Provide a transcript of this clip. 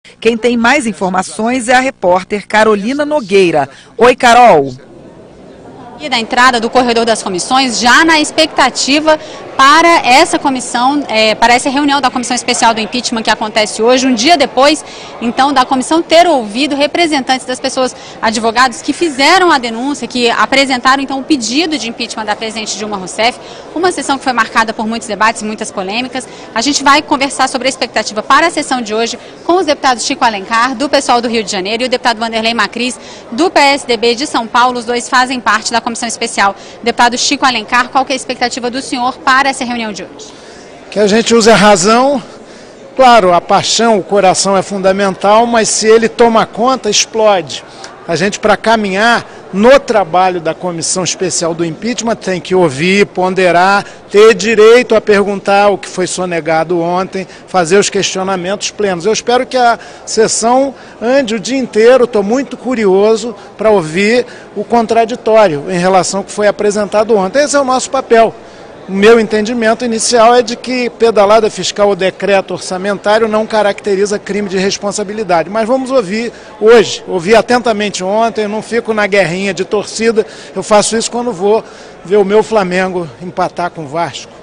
Quem tem mais informações é a repórter Carolina Nogueira. Oi, Carol. E da entrada do corredor das comissões, já na expectativa para essa comissão, para essa reunião da Comissão Especial do Impeachment que acontece hoje, um dia depois, então, da comissão ter ouvido representantes das pessoas, advogados que fizeram a denúncia, que apresentaram, então, o pedido de impeachment da presidente Dilma Rousseff, uma sessão que foi marcada por muitos debates, muitas polêmicas. A gente vai conversar sobre a expectativa para a sessão de hoje com os deputados Chico Alencar, do pessoal do Rio de Janeiro, e o deputado Wanderley Macris, do PSDB de São Paulo. Os dois fazem parte da Comissão Especial. Deputado Chico Alencar, qual que é a expectativa do senhor para essa reunião de hoje? Que a gente use a razão. Claro, a paixão, o coração é fundamental, mas se ele toma conta, explode. A gente, para caminhar no trabalho da Comissão Especial do Impeachment, tem que ouvir, ponderar, ter direito a perguntar o que foi sonegado ontem, fazer os questionamentos plenos. Eu espero que a sessão ande o dia inteiro, estou muito curioso para ouvir o contraditório em relação ao que foi apresentado ontem. Esse é o nosso papel. O meu entendimento inicial é de que pedalada fiscal ou decreto orçamentário não caracteriza crime de responsabilidade. Mas vamos ouvir hoje, ouvi atentamente ontem, eu não fico na guerrinha de torcida, eu faço isso quando vou ver o meu Flamengo empatar com o Vasco.